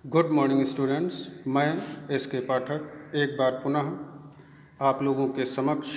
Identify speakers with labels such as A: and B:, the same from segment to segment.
A: Good morning students. मैं एस के पाठक एक बार पुनः आप लोगों के समक्ष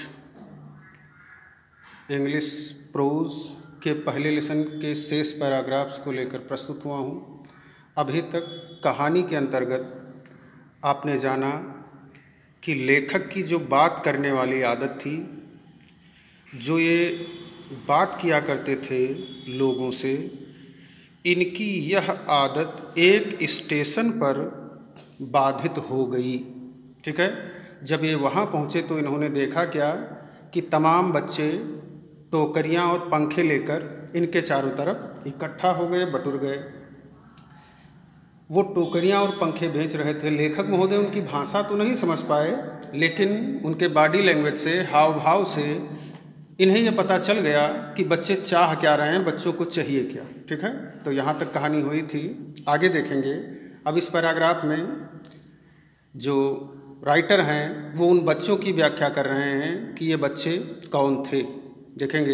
A: इंग्लिश प्रोज के पहले लेसन के शेष पैराग्राफ्स को लेकर प्रस्तुत हुआ हूँ। अभी तक कहानी के अंतर्गत आपने जाना कि लेखक की जो बात करने वाली आदत थी, जो ये बात किया करते थे लोगों से, इनकी यह आदत एक स्टेशन पर बाधित हो गई। ठीक है, जब ये वहाँ पहुँचे तो इन्होंने देखा क्या कि तमाम बच्चे टोकरियाँ और पंखे लेकर इनके चारों तरफ इकट्ठा हो गए, बटुर गए। वो टोकरियाँ और पंखे बेच रहे थे। लेखक महोदय उनकी भाषा तो नहीं समझ पाए, लेकिन उनके बॉडी लैंग्वेज से, हाव भाव से इन्हें यह पता चल गया कि बच्चे चाह क्या रहे हैं, बच्चों को चाहिए क्या। ठीक है, तो यहाँ तक कहानी हुई थी। आगे देखेंगे। अब इस पैराग्राफ में जो राइटर हैं वो उन बच्चों की व्याख्या कर रहे हैं कि ये बच्चे कौन थे। देखेंगे।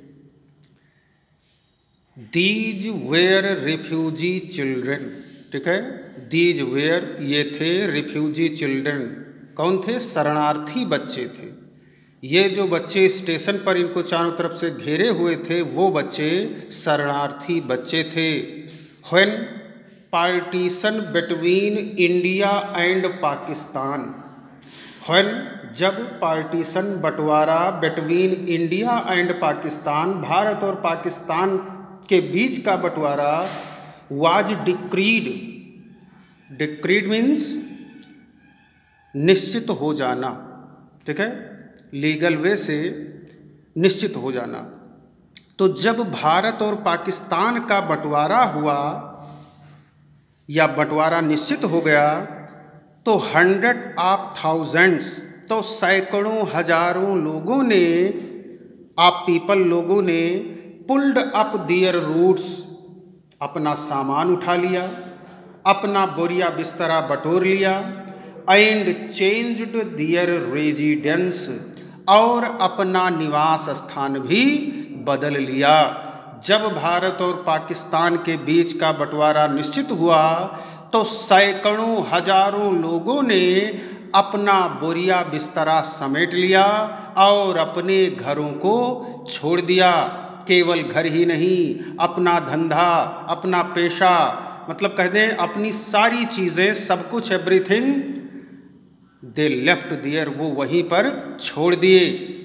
A: These were refugee children. ठीक है, दीज वेयर, ये थे, रिफ्यूजी चिल्ड्रन, कौन थे? शरणार्थी बच्चे थे। ये जो बच्चे स्टेशन पर इनको चारों तरफ से घेरे हुए थे, वो बच्चे शरणार्थी बच्चे थे। When partition between India and Pakistan. When, जब पार्टीशन, बंटवारा, between India and Pakistan, Bharat और पाकिस्तान के बीच का बंटवारा, वाज डिक्रीड। डिक्रीड मीन्स निश्चित हो जाना। ठीक है, लीगल वे से निश्चित हो जाना। तो जब भारत और पाकिस्तान का बंटवारा हुआ या बंटवारा निश्चित हो गया, तो 100,000, तो सैकड़ों हजारों लोगों ने, आप पीपल लोगों ने, पुल्ड अप दियर रूट्स, अपना सामान उठा लिया, अपना बोरिया बिस्तरा बटोर लिया, एंड चेंज्ड दियर रेजिडेंस, और अपना निवास स्थान भी बदल लिया। जब भारत और पाकिस्तान के बीच का बंटवारा निश्चित हुआ तो सैकड़ों हजारों लोगों ने अपना बोरिया बिस्तरा समेट लिया और अपने घरों को छोड़ दिया। केवल घर ही नहीं, अपना धंधा, अपना पेशा, मतलब कह दें अपनी सारी चीज़ें, सब कुछ, एवरीथिंग दे लेफ्ट देयर, वो वहीं पर छोड़ दिए।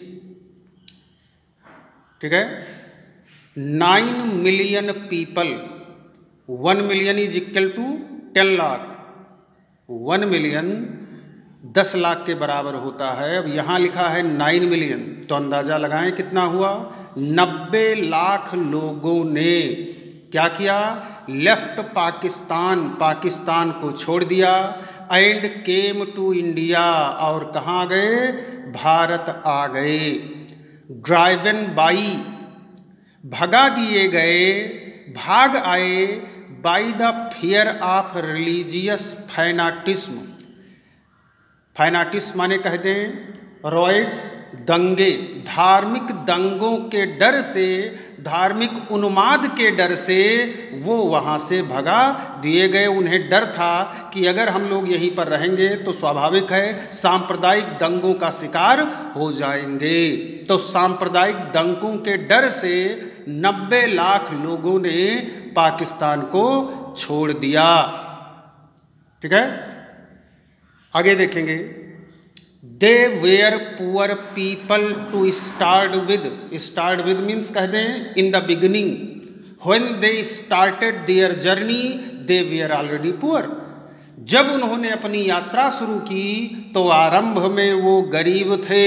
A: ठीक है, 9 million people, 1 million is equal to 10 lakh, 1 million 10 lakh के बराबर होता है। अब यहाँ लिखा है 9 मिलियन, तो अंदाजा लगाएं कितना हुआ। 90 लाख लोगों ने क्या किया? लेफ्ट पाकिस्तान, पाकिस्तान को छोड़ दिया, एंड केम टू इंडिया, और कहाँ गए? भारत आ गए। ड्राइवन बाई, भगा दिए गए, भाग आए, by the fear of religious fanaticism. Fanaticism माने कह दें रॉयट्स, दंगे, धार्मिक दंगों के डर से, धार्मिक उन्माद के डर से वो वहाँ से भगा दिए गए। उन्हें डर था कि अगर हम लोग यहीं पर रहेंगे तो स्वाभाविक है सांप्रदायिक दंगों का शिकार हो जाएंगे। तो सांप्रदायिक दंगों के डर से 90 लाख लोगों ने पाकिस्तान को छोड़ दिया। ठीक है, आगे देखेंगे। They were poor people to start with. Start with means कह दें in the beginning. When they started their journey they were already poor. जब उन्होंने अपनी यात्रा शुरू की तो आरंभ में वो गरीब थे।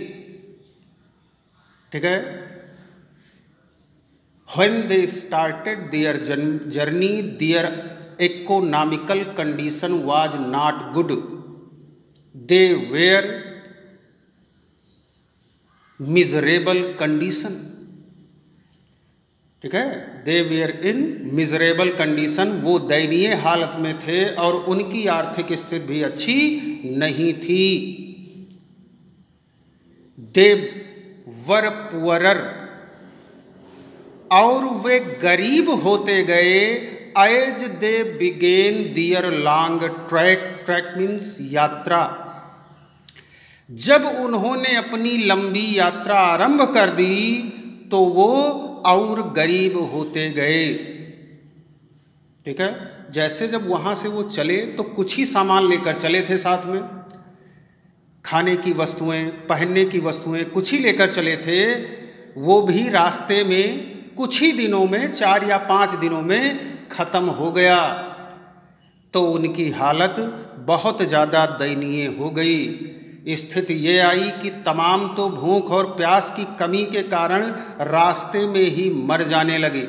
A: ठीक है, when they started their journey their economical condition was not good. They were miserable condition. ठीक है, they were in miserable condition, वो दयनीय हालत में थे और उनकी आर्थिक स्थिति भी अच्छी नहीं थी। दे वर पुअरर, और वे गरीब होते गए as they began their long track means यात्रा, जब उन्होंने अपनी लंबी यात्रा आरंभ कर दी तो वो और गरीब होते गए। ठीक है, जैसे जब वहाँ से वो चले तो कुछ ही सामान लेकर चले थे साथ में, खाने की वस्तुएं, पहनने की वस्तुएं कुछ ही लेकर चले थे। वो भी रास्ते में कुछ ही दिनों में, 4 या 5 दिनों में ख़त्म हो गया। तो उनकी हालत बहुत ज़्यादा दयनीय हो गई। स्थिति ये आई कि तमाम तो भूख और प्यास की कमी के कारण रास्ते में ही मर जाने लगे,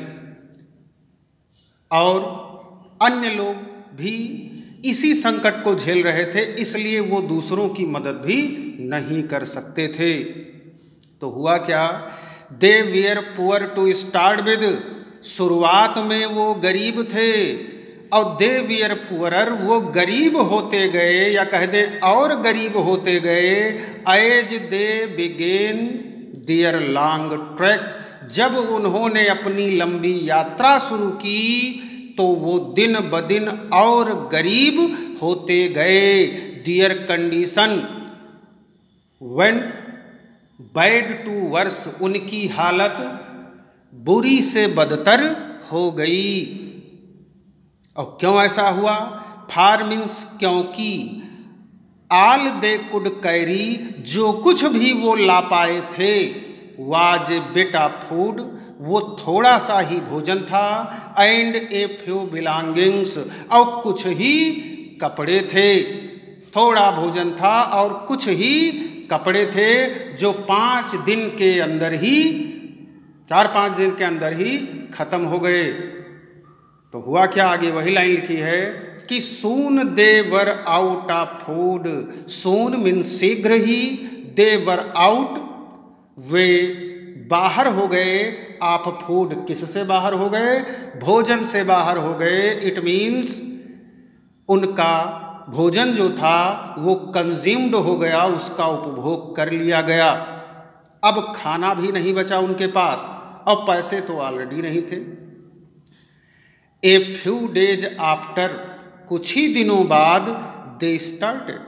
A: और अन्य लोग भी इसी संकट को झेल रहे थे, इसलिए वो दूसरों की मदद भी नहीं कर सकते थे। तो हुआ क्या, they were poor to start with, शुरुआत में वो गरीब थे, और दे वेयर पुअरर, वो गरीब होते गए, या कह दे और गरीब होते गए, as they began their long track, जब उन्होंने अपनी लंबी यात्रा शुरू की तो वो दिन ब दिन और गरीब होते गए। Their condition went bad to worse, उनकी हालत बुरी से बदतर हो गई। और क्यों ऐसा हुआ, फार मीन्स क्योंकि, आल दे कुड कैरी, जो कुछ भी वो ला पाए थे, वाज बिट ऑफ फूड, वो थोड़ा सा ही भोजन था, एंड ए फ्यू बिलोंगिंग्स, और कुछ ही कपड़े थे। थोड़ा भोजन था और कुछ ही कपड़े थे, जो 5 दिन के अंदर ही, 4-5 दिन के अंदर ही खत्म हो गए। तो हुआ क्या, आगे वही लाइन लिखी है कि soon they were out of food, soon mean शीघ्र ही, दे वर आउट, वे बाहर हो गए, ऑफ फूड, किससे बाहर हो गए, भोजन से बाहर हो गए। इट मीन्स उनका भोजन जो था वो कंज्यूम्ड हो गया, उसका उपभोग कर लिया गया। अब खाना भी नहीं बचा उनके पास, और पैसे तो ऑलरेडी नहीं थे। ए फ्यू डेज आफ्टर, कुछ ही दिनों बाद, दे स्टार्टेड,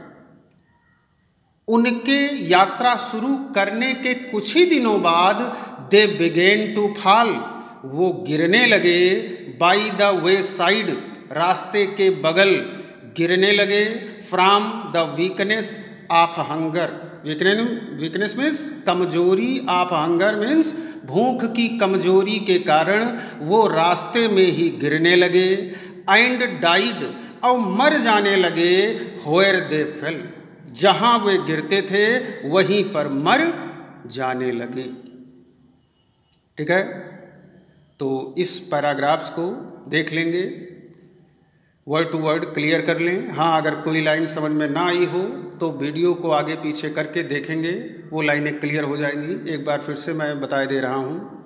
A: उनके यात्रा शुरू करने के कुछ ही दिनों बाद, दे बिगेन टू फॉल, वो गिरने लगे, बाई द वे साइड, रास्ते के बगल गिरने लगे, from the weakness of hunger, weakness means कमजोरी, ऑफ हंगर मीन्स भूख की कमजोरी के कारण वो रास्ते में ही गिरने लगे, एंड डाइड, और मर जाने लगे, व्हेयर दे फेल, जहाँ वे गिरते थे वहीं पर मर जाने लगे। ठीक है, तो इस पैराग्राफ्स को देख लेंगे, वर्ड टू वर्ड क्लियर कर लें। हाँ, अगर कोई लाइन समझ में ना आई हो तो वीडियो को आगे पीछे करके देखेंगे, वो लाइनें क्लियर हो जाएंगी। एक बार फिर से मैं बता दे रहा हूँ।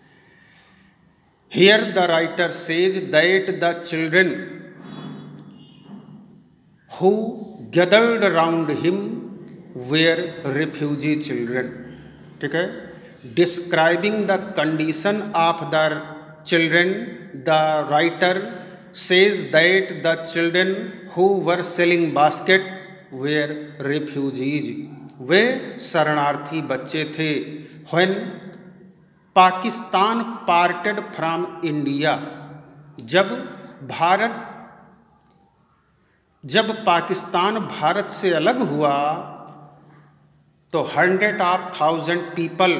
A: Here the writer says that the children who gathered around him were refugee children. ठीक है, describing the condition of the children, the writer says that the children who were selling basket were refugees, वे शरणार्थी बच्चे थे। when Pakistan parted from India, जब पाकिस्तान भारत से अलग हुआ तो 100,000 people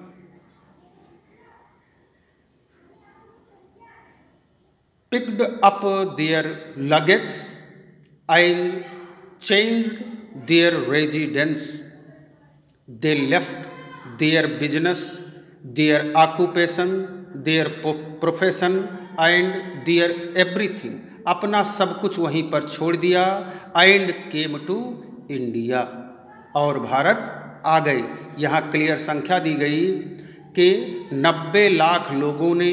A: picked up their luggage and changed their residence. They left their business, their occupation, their profession and their everything. अपना सब कुछ वहीं पर छोड़ दिया, and came to India, और भारत आ गए। यहाँ क्लियर संख्या दी गई कि 90 लाख लोगों ने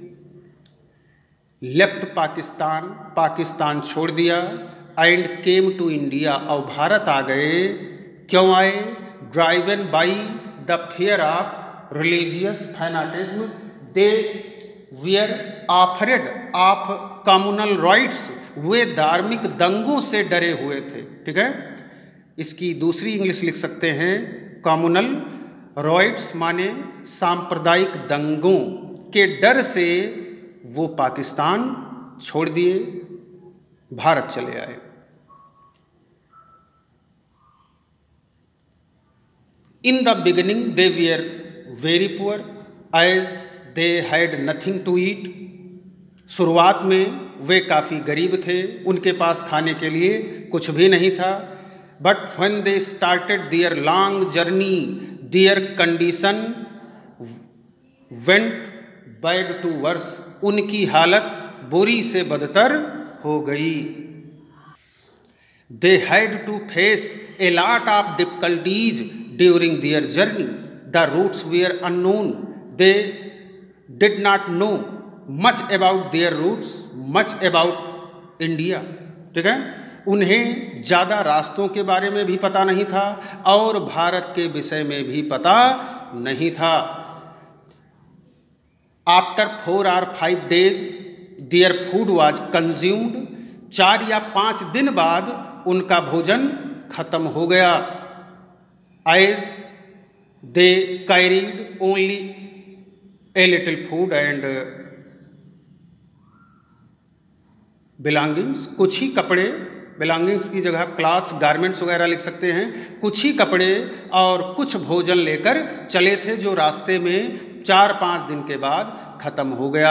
A: लेफ्ट पाकिस्तान छोड़ दिया, एंड केम टू इंडिया, और भारत आ गए। क्यों आए, driven by the fear of religious fanaticism, they were afraid of communal riots, वे धार्मिक दंगों से डरे हुए थे। ठीक है, इसकी दूसरी इंग्लिश लिख सकते हैं, कम्युनल राइट्स माने सांप्रदायिक दंगों के डर से वो पाकिस्तान छोड़ दिए, भारत चले आए। In the beginning they were very poor as they had nothing to eat. शुरुआत में वे काफ़ी गरीब थे, उनके पास खाने के लिए कुछ भी नहीं था। But when they started their long journey, their condition went bad to worse. उनकी हालत बुरी से बदतर हो गई। They had to face a lot of difficulties during their journey. The routes were unknown. They did not know much about their routes, much about India. ठीक है, उन्हें ज़्यादा रास्तों के बारे में भी पता नहीं था और भारत के विषय में भी पता नहीं था। After 4 or 5 days, their food was consumed. 4 या 5 दिन बाद उनका भोजन खत्म हो गया। As they carried only a little food and belongings, कुछ ही कपड़े, belongings की जगह क्लॉथ्स, गारमेंट्स वगैरह लिख सकते हैं, कुछ ही कपड़े और कुछ भोजन लेकर चले थे जो रास्ते में 4-5 दिन के बाद खत्म हो गया।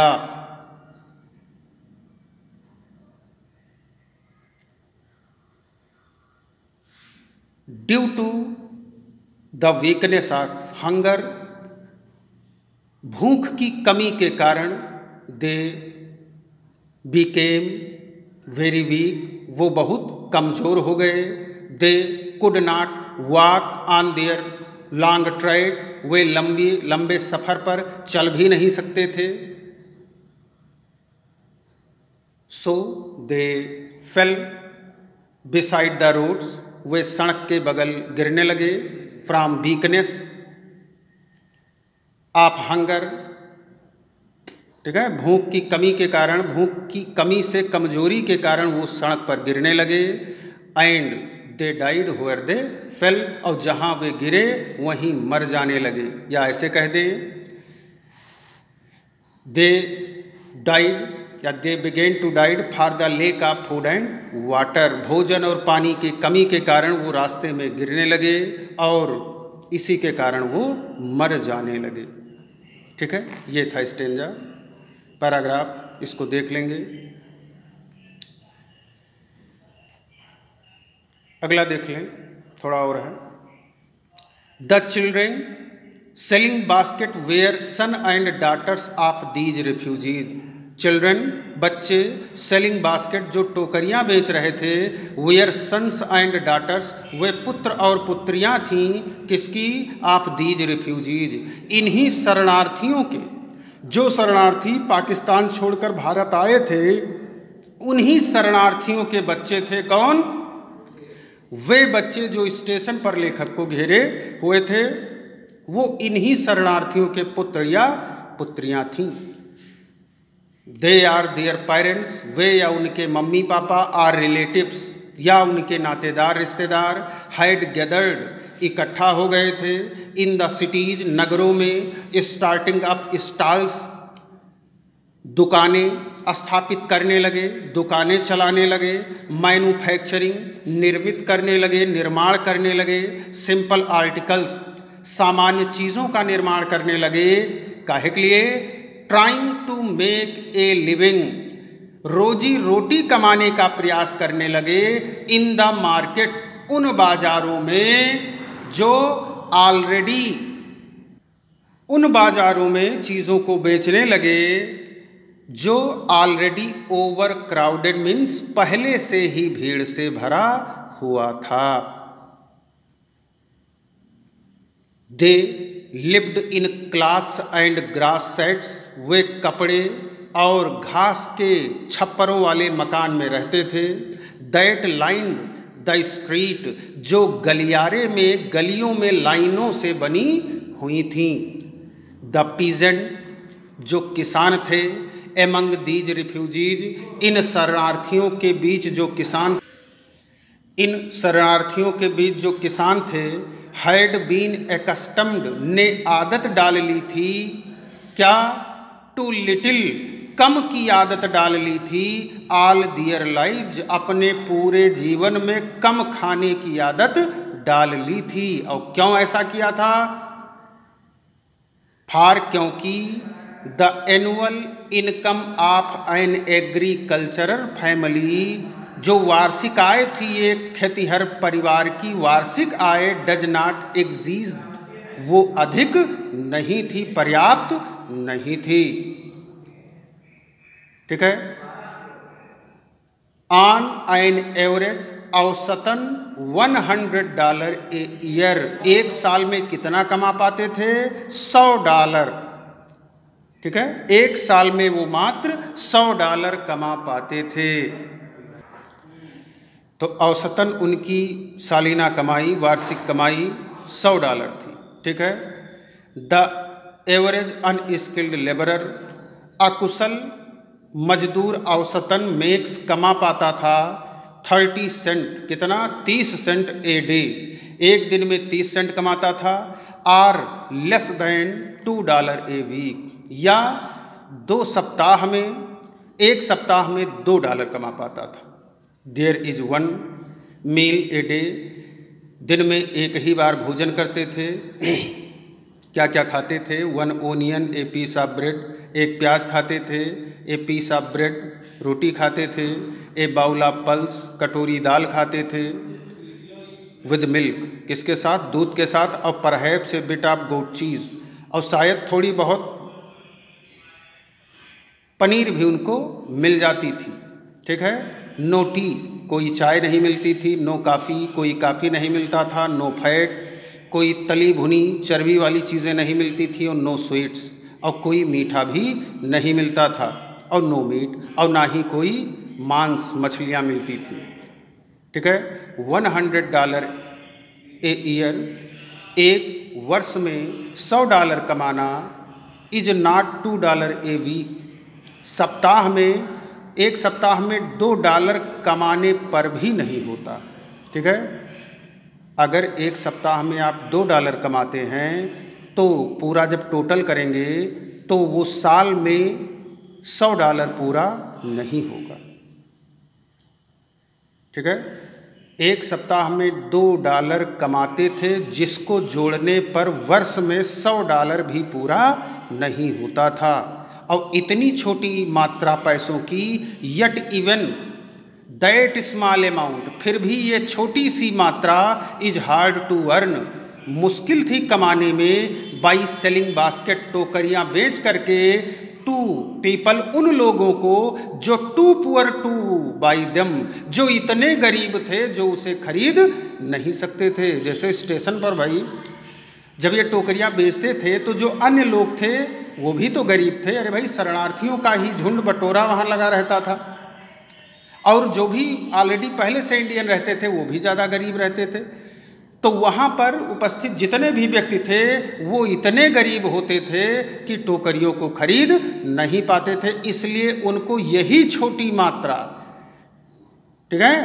A: Due to the weakness of hunger, भूख की कमी के कारण दे बिकेम वेरी वीक, वो बहुत कमज़ोर हो गए। They could not walk on their long track, वे लंबे सफ़र पर चल भी नहीं सकते थे। So they fell beside the roads, वे सड़क के बगल गिरने लगे। फ्रॉम वीकनेस ऑफ हंगर, ठीक है, भूख की कमी के कारण, भूख की कमी से कमजोरी के कारण वो सड़क पर गिरने लगे। And they died where they fell, और जहाँ वे गिरे वहीं मर जाने लगे, या ऐसे कह दें दे डाइड या they began to died for the lack of food and water, भोजन और पानी की कमी के कारण वो रास्ते में गिरने लगे और इसी के कारण वो मर जाने लगे। ठीक है, ये था स्टेंजा। पैराग्राफ इसको देख लेंगे। अगला देख लें, थोड़ा और है। The children selling basket were son and daughters of these refugees, children बच्चे, सेलिंग बास्केट जो टोकरियां बेच रहे थे, वेयर सन्स एंड डॉटर्स वे पुत्र और पुत्रियां थीं, किसकी? ऑफ दीज रिफ्यूजीज, इन्हीं शरणार्थियों के, जो शरणार्थी पाकिस्तान छोड़कर भारत आए थे, उन्हीं शरणार्थियों के बच्चे थे। कौन? वे बच्चे जो स्टेशन पर लेखक को घेरे हुए थे, वो इन्हीं शरणार्थियों के पुत्र या पुत्रियां थीं। दे आर देयर पेरेंट्स, वे या उनके मम्मी पापा, आर रिलेटिव्स या उनके नातेदार रिश्तेदार, हैड गैदर्ड इकट्ठा हो गए थे, इन द सिटीज नगरों में, स्टार्टिंग अप स्टॉल्स दुकानें स्थापित करने लगे, दुकानें चलाने लगे, मैन्युफैक्चरिंग निर्मित करने लगे, निर्माण करने लगे, सिंपल आर्टिकल्स सामान्य चीज़ों का निर्माण करने लगे। काहे के लिए? Trying to make a living, रोजी रोटी कमाने का प्रयास करने लगे। इन द मार्केट, उन बाजारों में जो ऑलरेडी, उन बाजारों में चीज़ों को बेचने लगे जो ऑलरेडी ओवर क्राउडेड मीन्स पहले से ही भीड़ से भरा हुआ था। They lived in clothes and grass sets, वे कपड़े और घास के छप्परों वाले मकान में रहते थे। दैट लाइन्ड द स्ट्रीट, जो गलियारे में, गलियों में लाइनों से बनी हुई थीं। द पीजेंट, जो किसान थे, एमंग दीज रिफ्यूजीज, इन शरणार्थियों के बीच जो किसान थे, हैड बीन एकस्टम्ड, ने आदत डाल ली थी, क्या, टू लिटिल, कम की आदत डाल ली थी, ऑल दियर लाइव्स, अपने पूरे जीवन में कम खाने की आदत डाल ली थी। और क्यों ऐसा किया था? फार, क्योंकि the annual income of an agricultural family, जो वार्षिक आय थी एक खेतिहर परिवार की वार्षिक आय, डज नॉट एग्जिस्ट, वो अधिक नहीं थी, पर्याप्त नहीं थी। ठीक है। ऑन एन एवरेज, औसतन $100 ए ईयर, एक साल में कितना कमा पाते थे? $100। ठीक है, एक साल में वो मात्र $100 कमा पाते थे। तो औसतन उनकी सालाना कमाई, वार्षिक कमाई $100 थी। ठीक है। द एवरेज अनस्किल्ड लेबरर, अकुशल मजदूर औसतन मेक्स, कमा पाता था 30 सेंट, कितना? 30 सेंट ए डे, एक दिन में 30 सेंट कमाता था। Or less than $2 a week, या एक सप्ताह में $2 कमा पाता था। There is 1 meal a day, दिन में एक ही बार भोजन करते थे। क्या क्या खाते थे? 1 onion, a piece of bread, एक प्याज खाते थे। ए पीस ऑफ ब्रेड, रोटी खाते थे। ए बाउल ऑफ पल्स, कटोरी दाल खाते थे। विद मिल्क, किसके साथ? दूध के साथ। और perhaps a bit of goat cheese, और शायद थोड़ी बहुत पनीर भी उनको मिल जाती थी। ठीक है। नो टी, कोई चाय नहीं मिलती थी। नो कॉफ़ी, कोई कॉफ़ी नहीं मिलता था। नो फैट, कोई तली भुनी चर्बी वाली चीज़ें नहीं मिलती थी। और नो स्वीट्स, और कोई मीठा भी नहीं मिलता था। और नो मीट, और ना ही कोई मांस, मछलियाँ मिलती थी। ठीक है। $100 ए ईयर, एक वर्ष में $100 कमाना, इज नॉट $2 ए वीक, सप्ताह में, एक सप्ताह में $2 कमाने पर भी नहीं होता। ठीक है। अगर एक सप्ताह में आप $2 कमाते हैं तो पूरा जब टोटल करेंगे तो वो साल में $100 पूरा नहीं होगा। ठीक है। एक सप्ताह में $2 कमाते थे, जिसको जोड़ने पर वर्ष में $100 भी पूरा नहीं होता था। और इतनी छोटी मात्रा पैसों की, yet even that small amount, फिर भी ये छोटी सी मात्रा, इज हार्ड टू अर्न, मुश्किल थी कमाने में। बाई सेलिंग बास्केट, टोकरियाँ बेच करके, टू पीपल, उन लोगों को जो too poor to buy them, जो इतने गरीब थे जो उसे खरीद नहीं सकते थे। जैसे स्टेशन पर भाई जब ये टोकरियाँ बेचते थे तो जो अन्य लोग थे वो भी तो गरीब थे। अरे भाई, शरणार्थियों का ही झुंड बटोरा वहाँ लगा रहता था, और जो भी ऑलरेडी पहले से इंडियन रहते थे वो भी ज़्यादा गरीब रहते थे। तो वहाँ पर उपस्थित जितने भी व्यक्ति थे वो इतने गरीब होते थे कि टोकरियों को खरीद नहीं पाते थे। इसलिए उनको यही छोटी मात्रा, ठीक है,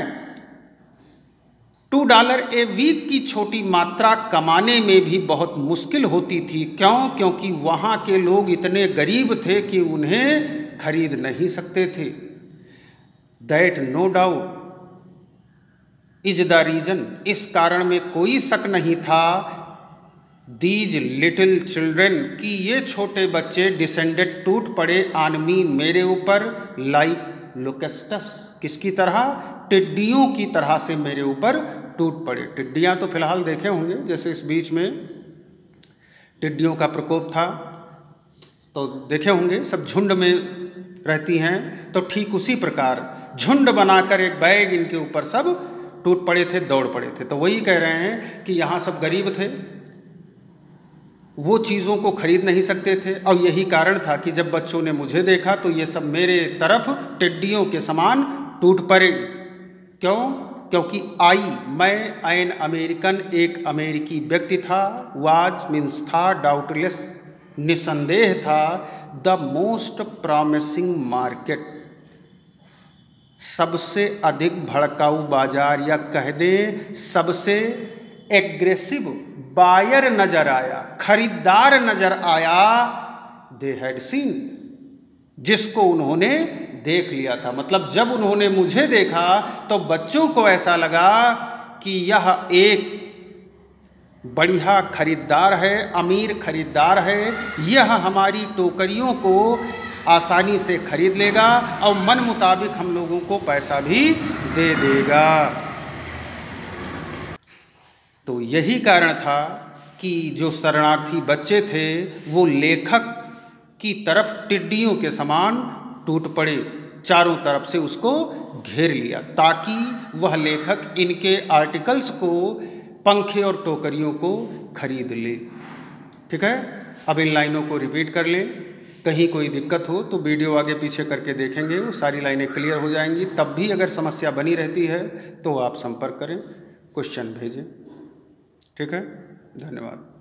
A: $2 ए वीक की छोटी मात्रा कमाने में भी बहुत मुश्किल होती थी। क्यों? क्योंकि वहाँ के लोग इतने गरीब थे कि उन्हें खरीद नहीं सकते थे। That no doubt is the reason, इस कारण में कोई शक नहीं था, दीज लिटिल चिल्ड्रेन, कि ये छोटे बच्चे, डिसेंडेड, टूट पड़े, ऑन मी, मेरे ऊपर, लाइक लोकेस्टस, किसकी तरह? टिड्डियों की तरह से मेरे ऊपर टूट पड़े। टिड्डियाँ तो फिलहाल देखे होंगे, जैसे इस बीच में टिड्डियों का प्रकोप था तो देखे होंगे, सब झुंड में रहती हैं। तो ठीक उसी प्रकार झुंड बनाकर एक बैग इनके ऊपर सब टूट पड़े थे, दौड़ पड़े थे। तो वही कह रहे हैं कि यहाँ सब गरीब थे, वो चीज़ों को खरीद नहीं सकते थे। और यही कारण था कि जब बच्चों ने मुझे देखा तो ये सब मेरे तरफ टिड्डियों के समान टूट पड़े। क्यों? क्योंकि मैं एन अमेरिकन, एक अमेरिकी व्यक्ति था, वाज मीन्स था, डाउटलेस निसंदेह था द मोस्ट प्रॉमिसिंग मार्केट, सबसे अधिक भड़काऊ बाजार, या कह दें सबसे एग्रेसिव बायर नजर आया, खरीदार नजर आया, दे हैड सीन, जिसको उन्होंने देख लिया था। मतलब जब उन्होंने मुझे देखा तो बच्चों को ऐसा लगा कि यह एक बढ़िया खरीदार है, अमीर खरीदार है, यह हमारी टोकरियों को आसानी से खरीद लेगा और मन मुताबिक हम लोगों को पैसा भी दे देगा। तो यही कारण था कि जो शरणार्थी बच्चे थे वो लेखक की तरफ टिड्डियों के समान टूट पड़े, चारों तरफ से उसको घेर लिया, ताकि वह लेखक इनके आर्टिकल्स को, पंखे और टोकरियों को खरीद ले। ठीक है, अब इन लाइनों को रिपीट कर लें। कहीं कोई दिक्कत हो तो वीडियो आगे पीछे करके देखेंगे, वो सारी लाइनें क्लियर हो जाएंगी। तब भी अगर समस्या बनी रहती है तो आप संपर्क करें, क्वेश्चन भेजें। ठीक है, धन्यवाद।